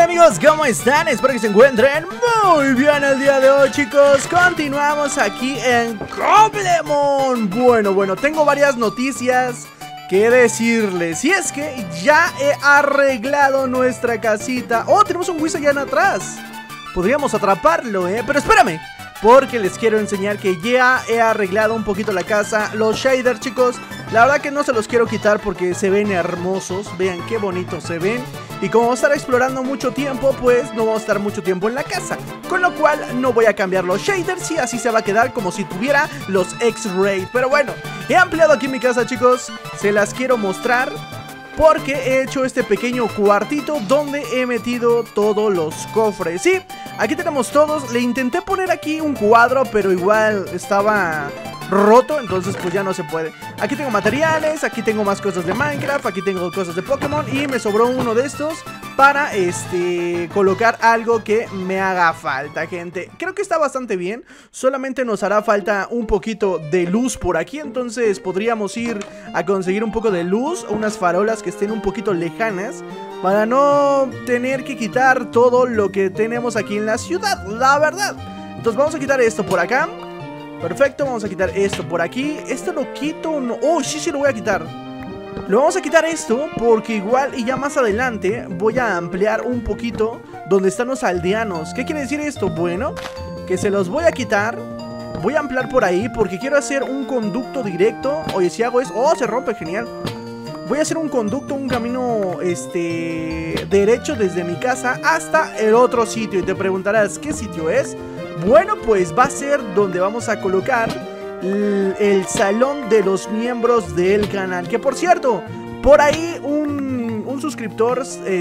Amigos, ¿cómo están? Espero que se encuentren muy bien el día de hoy, chicos. Continuamos aquí en Cobblemon. Bueno, tengo varias noticias que decirles. Y es que ya he arreglado nuestra casita. Oh, tenemos un Wizard atrás. Podríamos atraparlo, pero espérame, porque les quiero enseñar que ya he arreglado un poquito la casa. Los shaders, chicos, la verdad que no se los quiero quitar porque se ven hermosos. Vean qué bonitos se ven. Y como vamos a estar explorando mucho tiempo, pues no vamos a estar mucho tiempo en la casa, con lo cual no voy a cambiar los shaders y así se va a quedar como si tuviera los X-Ray. Pero bueno, he ampliado aquí mi casa, chicos. Se las quiero mostrar porque he hecho este pequeño cuartito donde he metido todos los cofres. Sí, aquí tenemos todos. Le intenté poner aquí un cuadro, pero igual estaba roto, entonces pues ya no se puede. Aquí tengo materiales, aquí tengo más cosas de Minecraft, aquí tengo cosas de Pokémon y me sobró uno de estos para colocar algo que me haga falta, gente. Creo que está bastante bien, solamente nos hará falta un poquito de luz por aquí, entonces podríamos ir a conseguir un poco de luz, unas farolas que estén un poquito lejanas, para no tener que quitar todo lo que tenemos aquí en la ciudad, la verdad. Entonces vamos a quitar esto por acá. Perfecto, vamos a quitar esto por aquí. Esto lo quito, no. Oh, sí, lo voy a quitar. Lo vamos a quitar esto porque igual y ya más adelante voy a ampliar un poquito donde están los aldeanos. ¿Qué quiere decir esto? Bueno, que se los voy a quitar. Voy a ampliar por ahí porque quiero hacer un conducto directo. Oye, si hago eso... Oh, se rompe, genial. Voy a hacer un conducto, un camino derecho desde mi casa hasta el otro sitio. Y te preguntarás, ¿qué sitio es? Bueno, pues va a ser donde vamos a colocar el salón de los miembros del canal. Que por cierto, por ahí un suscriptor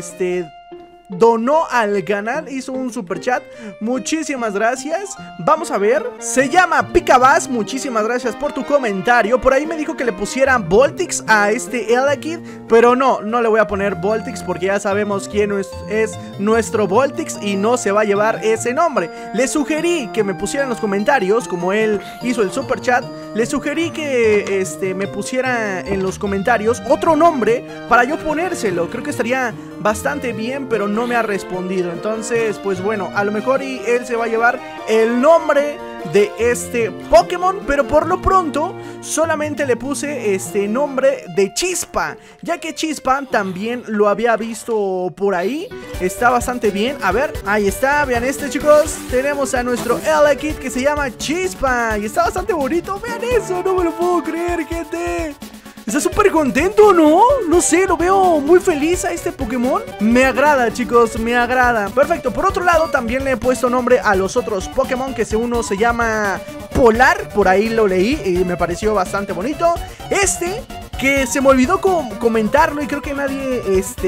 donó al canal, hizo un super chat. Muchísimas gracias. Vamos a ver, se llama Picabas. Muchísimas gracias por tu comentario. Por ahí me dijo que le pusiera Voltix a Elekid, pero no le voy a poner Voltix porque ya sabemos quién es nuestro Voltix y no se va a llevar ese nombre. Le sugerí que me pusiera en los comentarios, como él hizo el super chat, le sugerí que me pusiera en los comentarios otro nombre para yo ponérselo. Creo que estaría bastante bien, pero no me ha respondido. Entonces, pues bueno, a lo mejor y él se va a llevar el nombre de este Pokémon, pero por lo pronto solamente le puse este nombre de Chispa, ya que Chispa también lo había visto por ahí. Está bastante bien. A ver, ahí está, vean chicos. Tenemos a nuestro Elekid que se llama Chispa y está bastante bonito. Vean eso, no me lo puedo creer, gente. Está súper contento, ¿no? No sé, lo veo muy feliz a este Pokémon. Me agrada, chicos, me agrada. Perfecto, por otro lado también le he puesto nombre a los otros Pokémon, que uno se llama Polar. Por ahí lo leí y me pareció bastante bonito. Que se me olvidó comentarlo y creo que nadie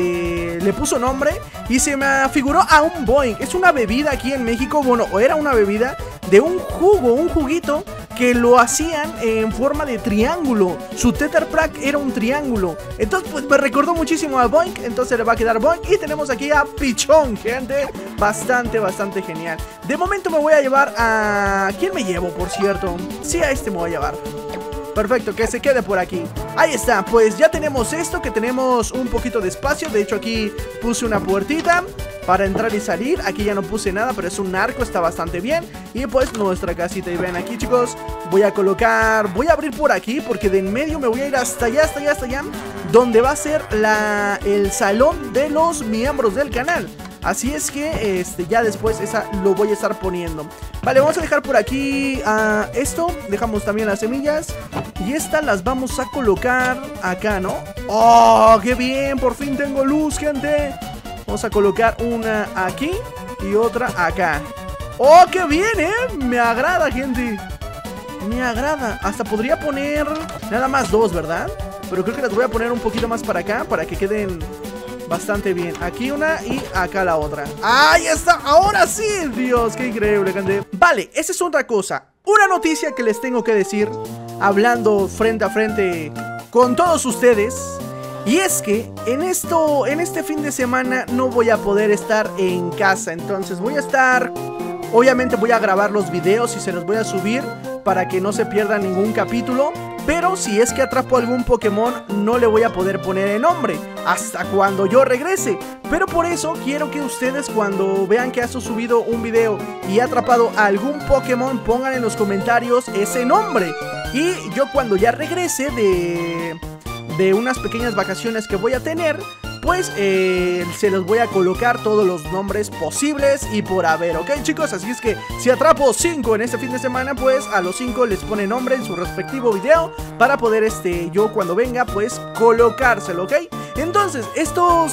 le puso nombre y se me figuró a un Boing. Es una bebida aquí en México, bueno, o era una bebida de un juguito que lo hacían en forma de triángulo. Su Tether Pack era un triángulo. Entonces pues me recordó muchísimo a Boink, entonces le va a quedar Boink. Y tenemos aquí a Pichón, gente. Bastante genial. De momento me voy a llevar a... ¿Quién me llevo, por cierto? Sí, a me voy a llevar. Perfecto, que se quede por aquí. Ahí está, pues ya tenemos esto, que tenemos un poquito de espacio. De hecho aquí puse una puertita para entrar y salir. Aquí ya no puse nada, pero es un arco, está bastante bien. Y pues nuestra casita, y ven aquí, chicos, voy a abrir por aquí, porque de en medio me voy a ir hasta allá, donde va a ser el salón de los miembros del canal. Así es que ya después esa lo voy a estar poniendo. Vale, vamos a dejar por aquí esto. Dejamos también las semillas. Y estas las vamos a colocar acá, ¿no? ¡Oh, qué bien! Por fin tengo luz, gente. Vamos a colocar una aquí y otra acá. ¡Oh, qué bien, Me agrada, gente. Me agrada. Hasta podría poner nada más dos, ¿verdad? Pero creo que las voy a poner un poquito más para acá, para que queden bastante bien. Aquí una y acá la otra. ¡Ahí está! ¡Ahora sí! Dios, qué increíble, gente. Vale, esa es otra cosa. Una noticia que les tengo que decir, hablando frente a frente con todos ustedes. Y es que en este fin de semana no voy a poder estar en casa. Entonces voy a estar... Obviamente voy a grabar los videos y se los voy a subir para que no se pierda ningún capítulo. pero si es que atrapo algún Pokémon no le voy a poder poner el nombre hasta cuando yo regrese. Pero por eso quiero que ustedes, cuando vean que has subido un video y he atrapado a algún Pokémon, pongan en los comentarios ese nombre. Y yo cuando ya regrese de unas pequeñas vacaciones que voy a tener, pues se los voy a colocar todos los nombres posibles y por haber, ¿ok, chicos? Así es que si atrapo 5 en este fin de semana, pues a los 5 les pone nombre en su respectivo video para poder, yo cuando venga, pues colocárselo, ¿ok? Entonces, estos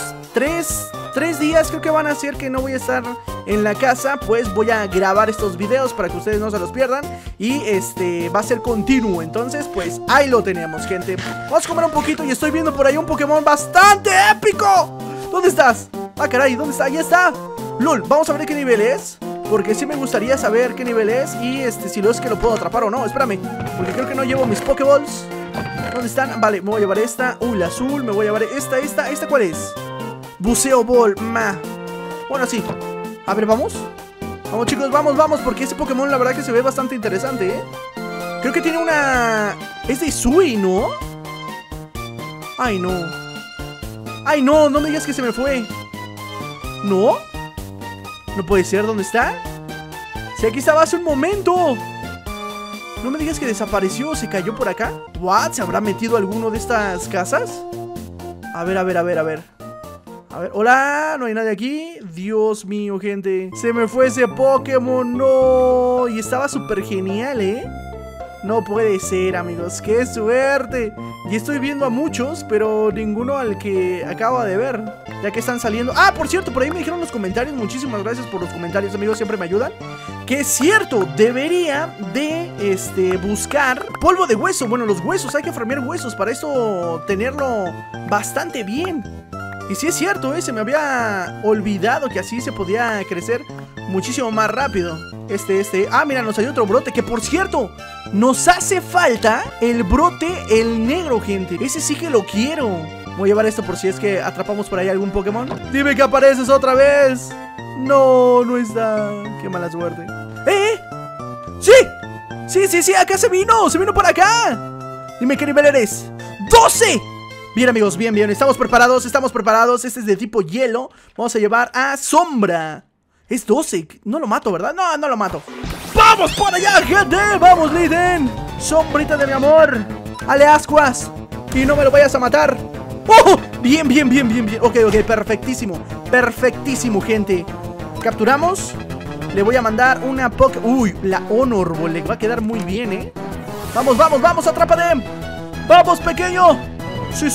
3 días creo que van a ser que no voy a estar en la casa, pues voy a grabar estos videos para que ustedes no se los pierdan. Y va a ser continuo, entonces pues ahí lo tenemos, gente. Vamos a comer un poquito y estoy viendo por ahí un Pokémon bastante épico. ¿Dónde estás? Ah, caray, ¿dónde está? ¡Ya está! LOL, vamos a ver qué nivel es, porque sí me gustaría saber qué nivel es y si lo es que lo puedo atrapar o no. Espérame, porque creo que no llevo mis Pokéballs. ¿Dónde están? Vale, me voy a llevar esta. La azul, me voy a llevar esta. ¿Cuál es? Buceo Ball, Bueno, sí. A ver, vamos. Vamos, chicos, vamos, porque ese Pokémon la verdad que se ve bastante interesante, ¿eh? Creo que tiene una... Es de Sui, ¿no? Ay, no. Ay, no me digas que se me fue. ¿No? No puede ser, ¿dónde está? Si aquí estaba hace un momento. No me digas que desapareció, se cayó por acá. ¿What? ¿Se habrá metido alguno de estas casas? A ver. A ver, hola, no hay nadie aquí. Dios mío, gente, se me fue ese Pokémon, no. Y estaba súper genial, ¿eh? No puede ser, amigos, qué suerte. Y estoy viendo a muchos, pero ninguno al que acabo de ver, ya que están saliendo. Ah, por cierto, por ahí me dijeron en los comentarios, muchísimas gracias por los comentarios, amigos, siempre me ayudan, que es cierto, debería de buscar polvo de hueso. Bueno, los huesos, hay que farmear huesos para eso tenerlo bastante bien. Y sí es cierto, se me había olvidado que así se podía crecer muchísimo más rápido. Ah, mira, nos hay otro brote, que por cierto, nos hace falta el brote, el negro, gente. Ese sí que lo quiero. Voy a llevar esto por si es que atrapamos por ahí algún Pokémon. Dime que apareces otra vez. No está. Qué mala suerte. Sí, acá se vino por acá. Dime qué nivel eres. ¡12! Bien, amigos, bien, estamos preparados. Este es de tipo hielo. Vamos a llevar a Sombra. Es 12, no lo mato, ¿verdad? No lo mato. ¡Vamos para allá, gente! ¡Vamos, Liden! Sombrita de mi amor. Ale ascuas. Y no me lo vayas a matar. ¡Oh! Bien. Ok, perfectísimo, gente. Capturamos. Le voy a mandar una Poké... Uy, la Honor Ball le va a quedar muy bien, ¿eh? Vamos, atrápate. ¡Vamos, pequeño! Sí.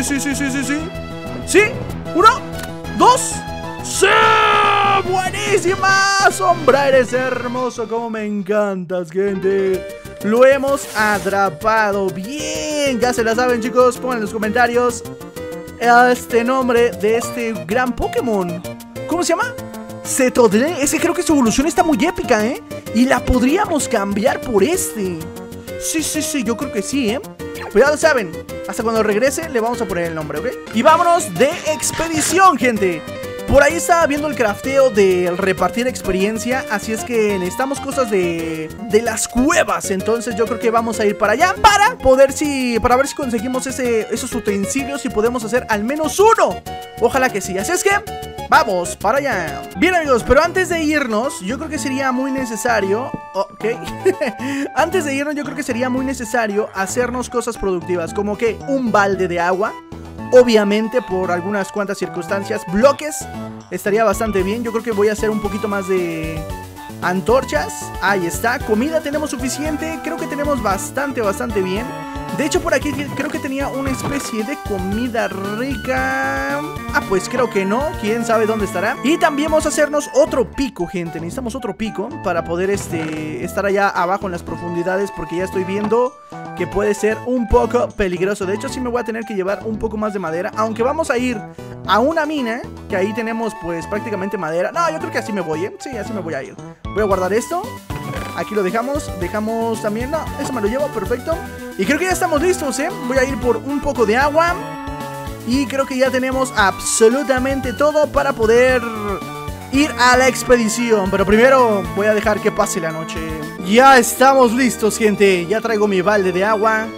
¿Sí? 1, 2. ¡Sí! ¡Buenísima! Sombra, eres hermoso. Como me encantas, gente. Lo hemos atrapado. Bien, ya se la saben, chicos. Pongan en los comentarios nombre de este gran Pokémon. ¿Cómo se llama? Cetodle. Es que creo que su evolución está muy épica, ¿eh? Y la podríamos cambiar por este. Sí, yo creo que sí, ¿eh? Pues ya lo saben, hasta cuando regrese le vamos a poner el nombre, ¿ok? Y vámonos de expedición, gente. Por ahí estaba viendo el crafteo de repartir experiencia, así es que necesitamos cosas de las cuevas. Entonces yo creo que vamos a ir para allá para ver si conseguimos esos utensilios y podemos hacer al menos uno. Ojalá que sí, así es que vamos para allá. Bien, amigos, pero antes de irnos, yo creo que sería muy necesario... Ok. Antes de irnos, yo creo que sería muy necesario hacernos cosas productivas, como que un balde de agua. Obviamente, por algunas cuantas circunstancias, bloques estaría bastante bien. Yo creo que voy a hacer un poquito más de antorchas. Ahí está, comida tenemos suficiente. Creo que tenemos bastante bien. De hecho, por aquí creo que tenía una especie de comida rica. Ah, pues creo que no, quién sabe dónde estará. Y también vamos a hacernos otro pico, gente. Necesitamos otro pico para poder estar allá abajo en las profundidades, porque ya estoy viendo que puede ser un poco peligroso. De hecho, sí me voy a tener que llevar un poco más de madera, aunque vamos a ir a una mina, que ahí tenemos pues prácticamente madera. No, yo creo que así me voy, ¿eh? Sí, así me voy a ir. Voy a guardar esto. Aquí lo dejamos también, no, eso me lo llevo, perfecto. Y creo que ya estamos listos, ¿eh? Voy a ir por un poco de agua. Y creo que ya tenemos absolutamente todo para poder ir a la expedición. Pero primero voy a dejar que pase la noche. Ya estamos listos, gente. Ya traigo mi balde de agua.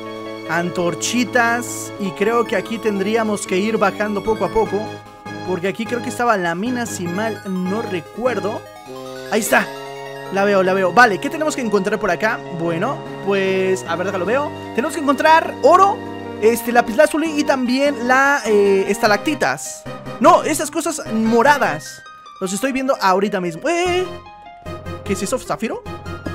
antorchitas. Y creo que aquí tendríamos que ir bajando poco a poco, porque aquí creo que estaba la mina, si mal no recuerdo. Ahí está. La veo, la veo. Vale, ¿qué tenemos que encontrar por acá? Bueno, pues, a ver, déjalo veo. Tenemos que encontrar oro, lapislázuli y también estalactitas. No, esas cosas moradas. Los estoy viendo ahorita mismo. ¿Qué es eso? ¿Zafiro?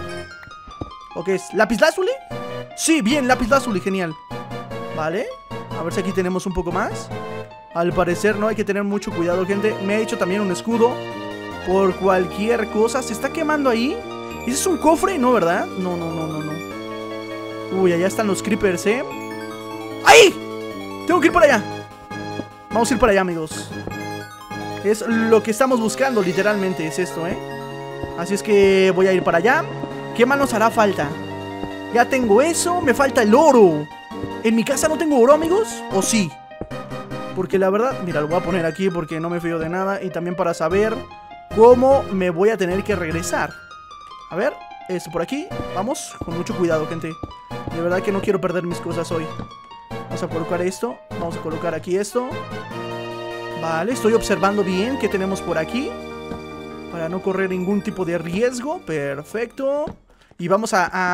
¿O qué es? ¿Lapislázuli? Sí, bien, lapislázuli, genial. Vale, a ver si aquí tenemos un poco más. Al parecer no, hay que tener mucho cuidado, gente. Me ha hecho también un escudo por cualquier cosa. ¿Se está quemando ahí? ¿Ese es un cofre? No, ¿verdad? No, no, no, no, no. Uy, allá están los creepers, ¿eh? ¡Ahí! Tengo que ir para allá. Vamos a ir para allá, amigos. Es lo que estamos buscando, literalmente, es esto, ¿eh? Así es que voy a ir para allá. ¿Qué más nos hará falta? Ya tengo eso, me falta el oro. ¿En mi casa no tengo oro, amigos? ¿O sí? Porque la verdad, mira, lo voy a poner aquí porque no me fío de nada. Y también para saber cómo me voy a tener que regresar. A ver, esto por aquí. Vamos, con mucho cuidado, gente. De verdad que no quiero perder mis cosas hoy. Vamos a colocar esto. Vamos a colocar aquí esto. Vale, estoy observando bien qué tenemos por aquí, para no correr ningún tipo de riesgo. Perfecto. Y vamos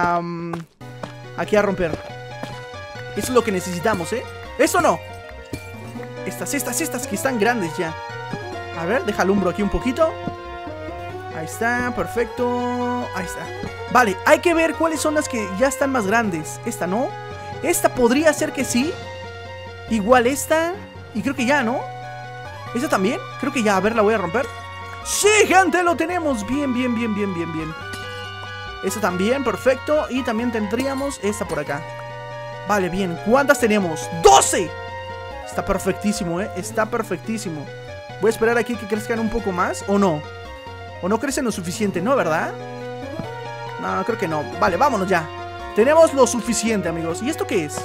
aquí a romper. Eso es lo que necesitamos, ¿eh? ¡Eso no! Estas que están grandes ya. A ver, deja alumbro aquí un poquito. Ahí está, perfecto. Ahí está. Vale, hay que ver cuáles son las que ya están más grandes. Esta no. Esta podría ser que sí. Igual esta. Y creo que ya, ¿no? ¿Esta también? Creo que ya. A ver, la voy a romper. ¡Sí, gente! Lo tenemos. Bien, bien, bien, bien, bien, bien. Esta también, perfecto. Y también tendríamos esta por acá. Vale, bien. ¿Cuántas tenemos? ¡12! Está perfectísimo, ¿eh? Está perfectísimo. Voy a esperar aquí que crezcan un poco más. ¿O no? ¿O no crecen lo suficiente? ¿No, verdad? No, creo que no. Vale, vámonos ya. Tenemos lo suficiente, amigos. ¿Y esto qué es?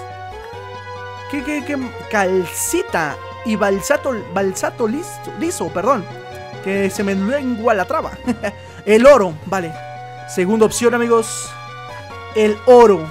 ¿Qué? Calcita y balsato liso, perdón. Que se me lengua la traba. El oro, vale. Segunda opción, amigos. El oro.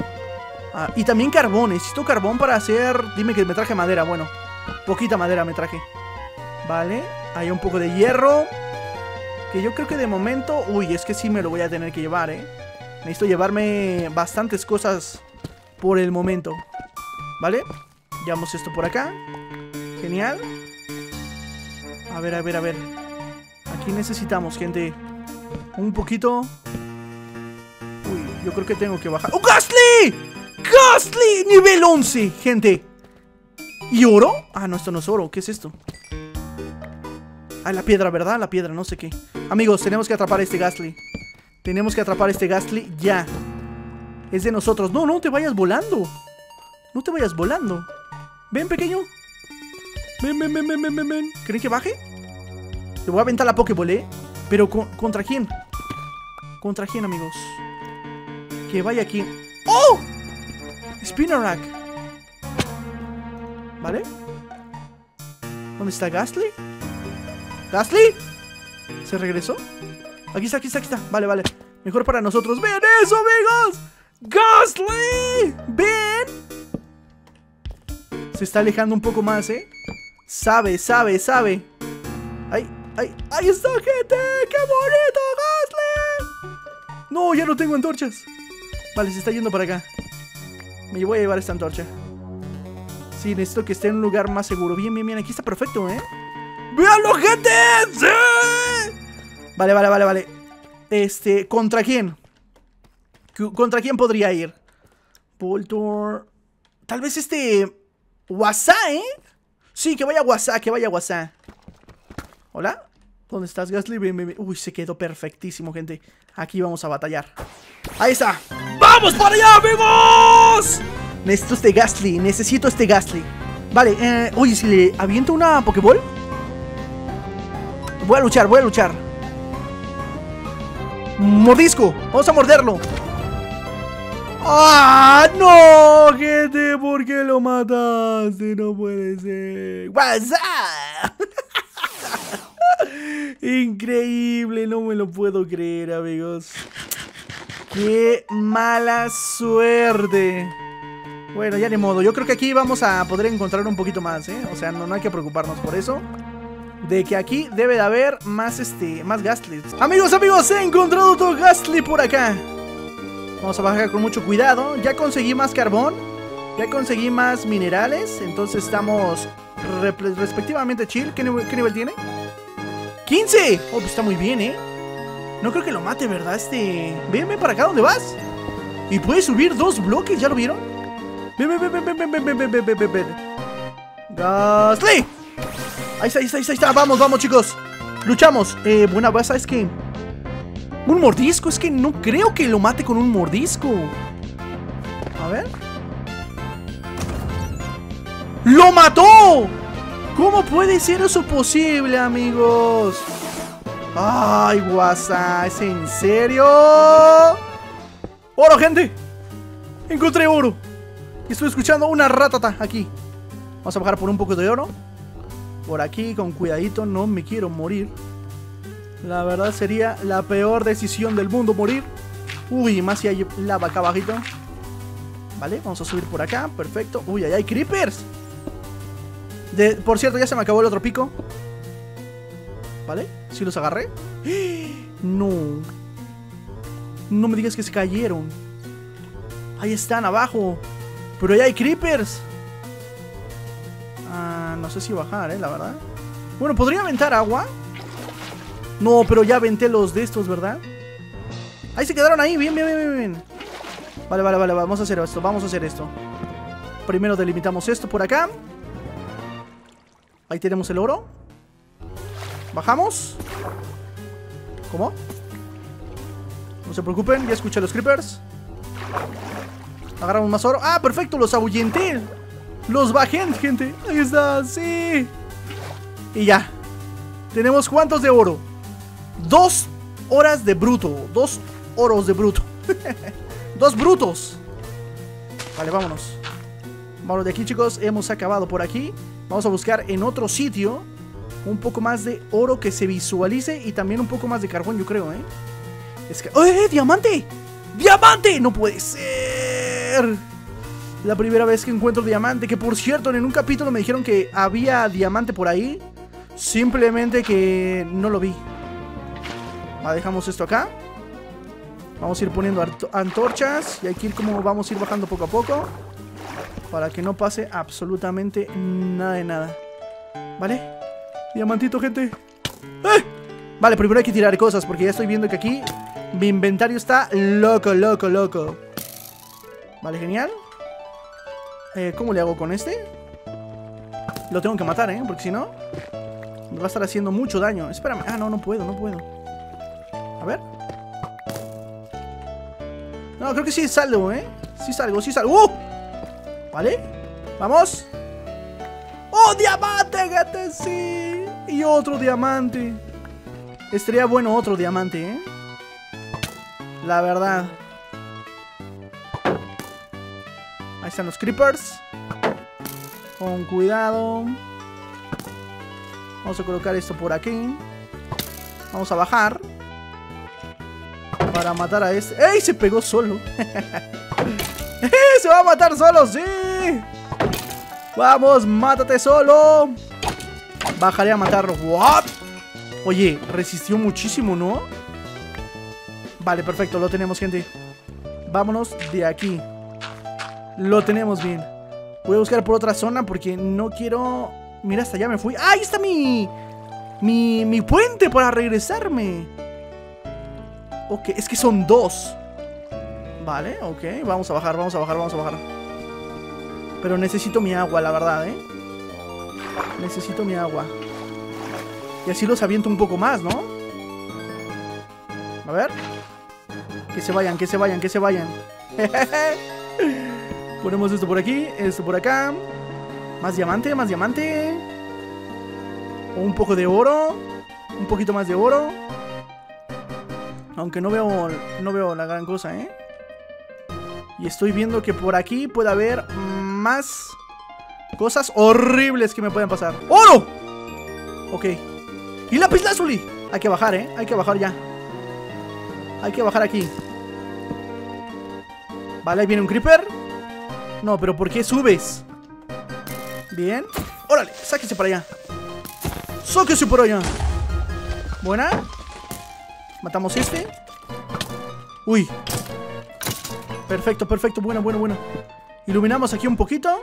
Y también carbón. Necesito carbón para hacer... Dime que me traje madera. Bueno, poquita madera me traje. Vale, hay un poco de hierro, que yo creo que de momento... Uy, es que sí me lo voy a tener que llevar, ¿eh? Necesito llevarme bastantes cosas por el momento. Vale, llevamos esto por acá. Genial. A ver, a ver, a ver. Aquí necesitamos, gente, un poquito. Uy, yo creo que tengo que bajar. ¡Oh, Ghastly! ¡Ghastly! Nivel 11, gente. ¿Y oro? Ah, no, esto no es oro. ¿Qué es esto? Ah, la piedra, ¿verdad? La piedra, no sé qué. Amigos, tenemos que atrapar a este Ghastly. Tenemos que atrapar a este Ghastly ya. Es de nosotros. No, no te vayas volando. No te vayas volando. Ven, pequeño. Ven, ven, ven, ven, ven, ven, ven. ¿Creen que baje? Le voy a aventar la Pokéball, ¿eh? Pero, ¿contra quién? ¿Contra quién, amigos? Que vaya aquí. ¡Oh! Spinarak. ¿Vale? ¿Dónde está Ghastly? ¿Ghastly? ¿Se regresó? Aquí está, aquí está, aquí está. Vale, vale. Mejor para nosotros. ¡Vean eso, amigos! ¡Ghastly! ¡Ven! Se está alejando un poco más, ¿eh? Sabe, sabe, sabe. ¡Ay, ay! ¡Ahí está, gente! ¡Qué bonito, Ghastly! No, ya no tengo antorchas. Vale, se está yendo para acá. Me voy a llevar esta antorcha. Sí, necesito que esté en un lugar más seguro. Bien, bien, bien. Aquí está perfecto, ¿eh? ¡Véanlo, gente! ¡Sí! Vale, vale, vale, vale. ¿Contra quién? ¿Contra quién podría ir? Voltor. Tal vez WhatsApp, ¿eh? Sí, que vaya WhatsApp, que vaya WhatsApp. ¿Hola? ¿Dónde estás, Ghastly? Ven, ven, ven. Uy, se quedó perfectísimo, gente. Aquí vamos a batallar. Ahí está. ¡Vamos para allá, amigos! Necesito este Ghastly, necesito este Ghastly. Vale, oye, si le aviento una Pokéball. Voy a luchar, voy a luchar. Mordisco, vamos a morderlo. ¡Ah, no! Gente, ¿por qué lo mataste? No puede ser. ¡WhatsApp! Increíble, no me lo puedo creer, amigos. ¡Qué mala suerte! Bueno, ya ni modo. Yo creo que aquí vamos a poder encontrar un poquito más, ¿eh? O sea, no hay que preocuparnos por eso. De que aquí debe de haber más, más Ghastly. Amigos, he encontrado otro Ghastly por acá. Vamos a bajar con mucho cuidado. Ya conseguí más carbón. Ya conseguí más minerales. Entonces estamos respectivamente chill. ¿Qué nivel tiene? ¡15! Oh, pues está muy bien, ¿eh? No creo que lo mate, ¿verdad? Ven para acá, ¿dónde vas? Y puedes subir 2 bloques, ¿ya lo vieron? Ven. ¡Ghastly! Ahí está. Vamos, chicos. Luchamos. Buena base, es que... Un mordisco, es que no creo que lo mate con un mordisco. A ver. ¡Lo mató! ¿Cómo puede ser eso posible, amigos? Ay, guasa, ¿es en serio? ¡Oro, gente! Encontré oro. Estoy escuchando una ratata aquí. Vamos a bajar por un poco de oro. Por aquí, con cuidadito, no me quiero morir. La verdad sería la peor decisión del mundo morir. Uy, más si hay lava acá abajito. Vale, vamos a subir por acá, perfecto. Uy, ahí hay creepers. Por cierto, ya se me acabó el otro pico. Vale, ¿sí los agarré? No. No me digas que se cayeron. Ahí están, abajo. Pero ahí hay creepers. No sé si bajar, la verdad. Bueno, ¿podría aventar agua? No, pero ya aventé los de estos, ¿verdad? Ahí se quedaron ahí, bien. Vale, vamos a hacer esto. Primero delimitamos esto por acá. Ahí tenemos el oro. Bajamos. ¿Cómo? No se preocupen, ya escuché los creepers. Agarramos más oro. ¡Ah, perfecto! Los ahuyenté. Los bajé, gente. Ahí está, sí. Y ya. Tenemos ¿cuántos de oro? 2 horas de bruto. 2 oros de bruto. 2 brutos. Vale, vámonos. Vámonos de aquí, chicos. Hemos acabado por aquí. Vamos a buscar en otro sitio un poco más de oro que se visualice. Y también un poco más de carbón, yo creo, Es que... ¡Oh, diamante! ¡Diamante! ¡No puede ser! La primera vez que encuentro diamante. Que por cierto, en un capítulo me dijeron que había diamante por ahí. Simplemente que no lo vi. Dejamos esto acá. Vamos a ir poniendo antorchas. Y hay que ir como vamos a ir bajando poco a poco. Para que no pase absolutamente nada de nada. ¿Vale? Diamantito, gente. Vale, primero hay que tirar cosas. Porque ya estoy viendo que aquí mi inventario está loco. Vale, genial. ¿Cómo le hago con este? Lo tengo que matar, porque si no me va a estar haciendo mucho daño. Espérame. No puedo. A ver. No, creo que sí salgo, Sí salgo. Vale. Vamos. ¡Oh, diamante, gente! Sí. Y otro diamante. Estaría bueno otro diamante, La verdad. Ahí están los creepers. Con cuidado. Vamos a colocar esto por aquí. Vamos a bajar. Para matar a este. ¡Ey! Se pegó solo. Se va a matar solo, sí. Vamos, mátate solo. Bajaré a matarlo. ¿What? Oye, resistió muchísimo, ¿no? Vale, perfecto, lo tenemos, gente. Vámonos de aquí. Lo tenemos bien. Voy a buscar por otra zona porque no quiero... Mira, hasta allá me fui. ¡Ah, ahí está mi puente para regresarme! Ok, es que son 2. Vale, ok, vamos a bajar. Pero necesito mi agua, la verdad, Necesito mi agua. Y así los aviento un poco más, ¿no? A ver. Que se vayan. Ponemos esto por aquí, esto por acá. Más diamante. Un poco de oro. Un poquito más de oro. Aunque no veo la gran cosa, Y estoy viendo que por aquí puede haber más cosas horribles que me pueden pasar. ¡Oro! Ok. Y lapislázuli. Hay que bajar, Hay que bajar ya. Hay que bajar aquí. Vale, ahí viene un creeper. No, pero ¿por qué subes? Bien. Órale, sáquese para allá. Sáquese por allá. Buena. Matamos este. Uy. Perfecto, perfecto. Buena, buena, buena. Iluminamos aquí un poquito.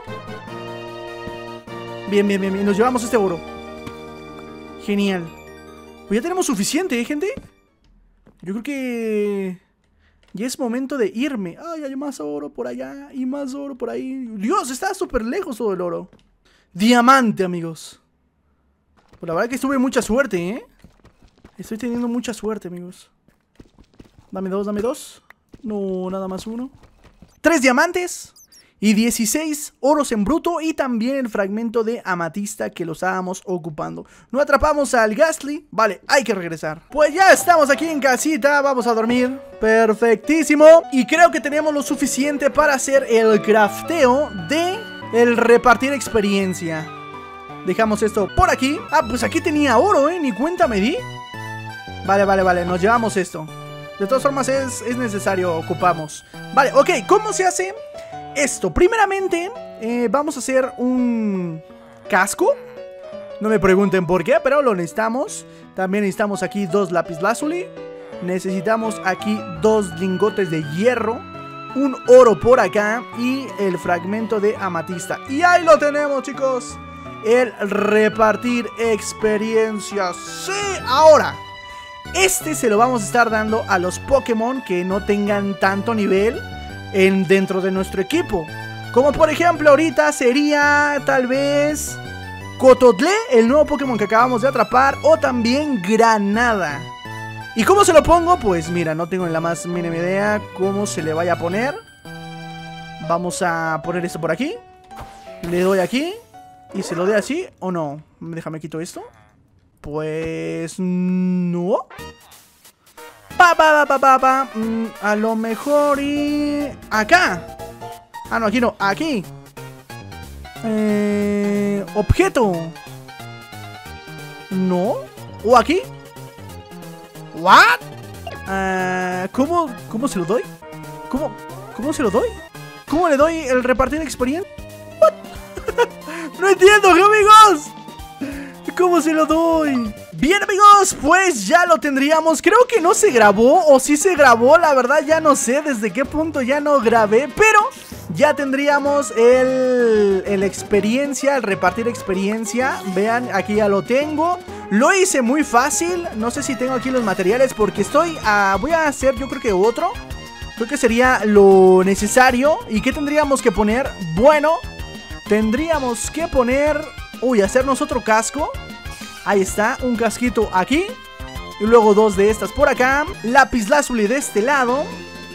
Bien, bien, bien, bien. Nos llevamos este oro. Genial. Pues ya tenemos suficiente, ¿eh, gente? Yo creo que ya es momento de irme. Ay, hay más oro por allá y más oro por ahí. Dios, está súper lejos todo el oro. Diamante, amigos. Pues la verdad que tuve mucha suerte, ¿eh? Estoy teniendo mucha suerte, amigos. Dame dos, dame dos. No, nada más uno. 3 diamantes y 16 oros en bruto. Y también el fragmento de amatista que lo estábamos ocupando. No atrapamos al Ghastly. Vale, hay que regresar. Pues ya estamos aquí en casita. Vamos a dormir. Perfectísimo. Y creo que tenemos lo suficiente para hacer el crafteo de el repartir experiencia. Dejamos esto por aquí. Ah, pues aquí tenía oro, ni cuenta me di. Vale, vale, vale, nos llevamos esto. De todas formas es necesario, ocupamos. Vale, ok, ¿cómo se hace esto? Primeramente, vamos a hacer un casco. No me pregunten por qué, pero lo necesitamos. También necesitamos aquí 2 lapislázuli. Necesitamos aquí 2 lingotes de hierro. Un oro por acá y el fragmento de amatista. Y ahí lo tenemos, chicos. El repartir experiencias. Sí, ahora este se lo vamos a estar dando a los Pokémon que no tengan tanto nivel dentro de nuestro equipo. Como por ejemplo ahorita sería tal vez Cototlé, el nuevo Pokémon que acabamos de atrapar. O también Granada. ¿Y cómo se lo pongo? Pues mira, no tengo ni la más mínima idea cómo se le vaya a poner. Vamos a poner esto por aquí. Le doy aquí y se lo doy así, ¿o no? Déjame quito esto. Pues no. A lo mejor y acá. Ah, no, aquí no, aquí. Objeto. No. ¿O aquí? ¿What? ¿Cómo se lo doy? ¿Cómo se lo doy? ¿Cómo le doy el repartir experiencia? ¿What? No entiendo, amigos. ¿Cómo se lo doy? Bien, amigos, pues ya lo tendríamos. Creo que no se grabó, o sí se grabó. La verdad ya no sé desde qué punto ya no grabé, pero ya tendríamos el experiencia, el repartir experiencia. Vean, aquí ya lo tengo. Lo hice muy fácil. No sé si tengo aquí los materiales porque voy a hacer yo creo que otro. Creo que sería lo necesario. ¿Y qué tendríamos que poner? Bueno, tendríamos que poner... Uy, hacernos otro casco. Ahí está, un casquito aquí. Y luego 2 de estas por acá. Lapislázuli de este lado.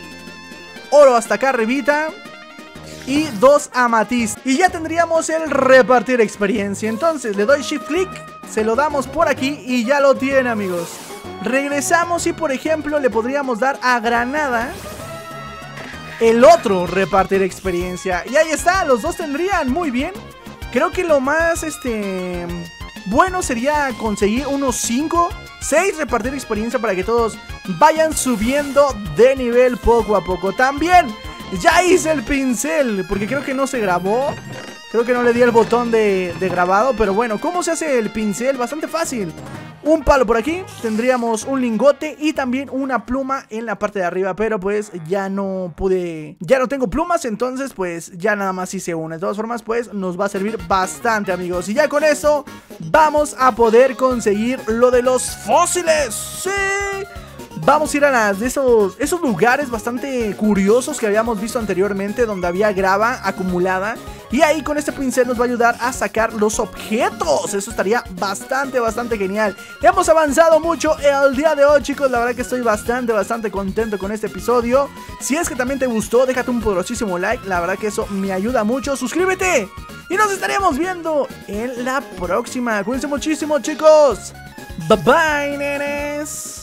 Oro hasta acá arribita. Y 2 amatist. Y ya tendríamos el repartir experiencia. Entonces le doy shift click, se lo damos por aquí y ya lo tiene, amigos. Regresamos y por ejemplo le podríamos dar a Granada el otro repartir experiencia. Y ahí está, los dos tendrían muy bien. Creo que lo más bueno sería conseguir unos 5, 6 repartir experiencia para que todos vayan subiendo de nivel poco a poco. También ya hice el pincel porque creo que no se grabó. Creo que no le di el botón de grabado. Pero bueno, ¿cómo se hace el pincel? Bastante fácil. Un palo por aquí, tendríamos un lingote y también una pluma en la parte de arriba. Pero pues ya no tengo plumas, entonces pues ya nada más hice una. De todas formas pues nos va a servir bastante, amigos. Y ya con eso vamos a poder conseguir lo de los fósiles. ¡Sí! Vamos a ir a esos lugares bastante curiosos que habíamos visto anteriormente, donde había grava acumulada. Y ahí con este pincel nos va a ayudar a sacar los objetos. Eso estaría bastante genial. Hemos avanzado mucho el día de hoy, chicos. La verdad que estoy bastante contento con este episodio. Si es que también te gustó, déjate un poderosísimo like. La verdad que eso me ayuda mucho. Suscríbete y nos estaremos viendo en la próxima. Cuídense muchísimo, chicos. Bye bye, nenes.